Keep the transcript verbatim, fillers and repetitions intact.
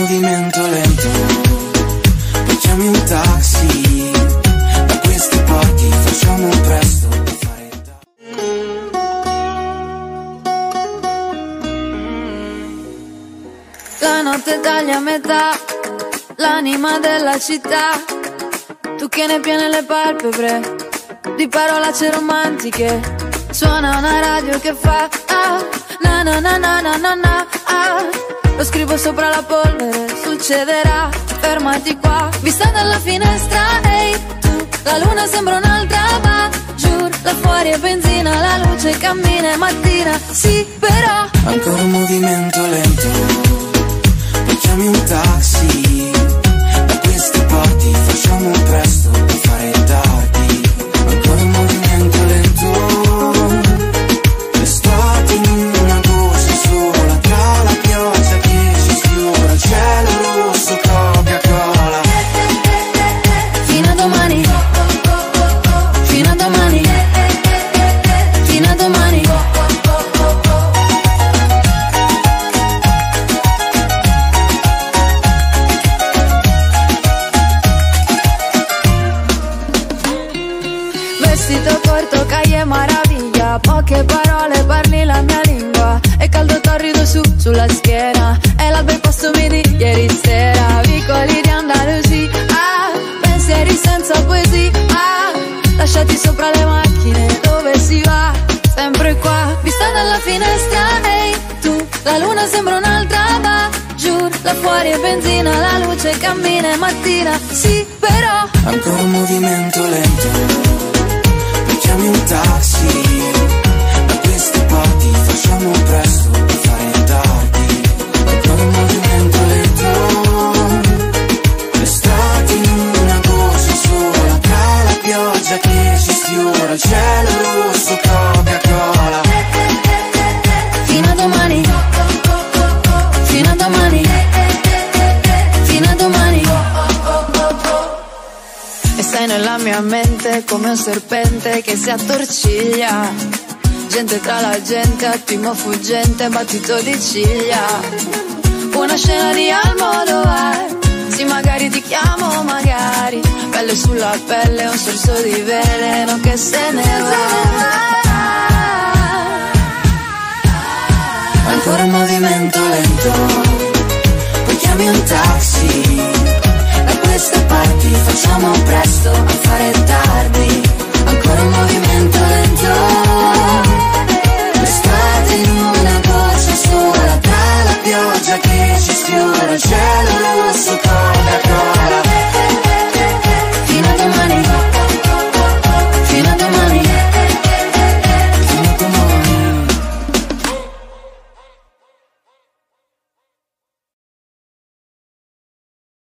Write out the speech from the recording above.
movimento lento, poi chiami un taxi, da queste parti facciamo presto per fare la notte taglia a metà l'anima della città, tu che ne piene le palpebre di parolacce romantiche, suona una radio che fa ah, na na na na na na na ah. Lo scrivo sopra la polvere, succederà, fermati qua, vista dalla finestra, ehi hey, tu, la luna sembra un'altra, ma giù, là fuori è benzina, la luce cammina e mattina, sì però, ancora un movimento lento, poi chiami un taxi, da queste parti facciamo presto per fare tardi, ancora un movimento lento, l'estate in una corsa sola, tra la pioggia che ci sfiora, il cielo rosso, Coca-Cola. Fino a domani, fino a domani, fino a domani. Vestito corto, caglie maraviglia, poche parole, parli la mia lingua, e caldo torrido su, sulla schiena, e l'alba il posto mi di ieri sera, vicoli di Andalusia, ah, pensieri senza poesia, ah, lasciati sopra le macchine, dove si va, sempre qua, vista dalla finestra, ehi hey, tu, la luna sembra un'altra, ma giù, là fuori è benzina, la luce cammina e mattina, sì però, ancora un movimento lento, chiami un taxi, da queste parti facciamo presto per fare tardi, ancora un movimento lento, l'estate in una corsa sola, tra la pioggia che ci sfiora, il cielo rosso, Coca-Cola. Fino a domani, fino a domani, fino a domani. E sei nella mia mente come un serpente che si attorciglia, gente tra la gente, attimo fuggente, battito di ciglia, una scena di Almodovar, sì magari ti chiamo, magari, pelle sulla pelle, un sorso di veleno che se ne va. Ancora un movimento lento, poi chiami un taxi,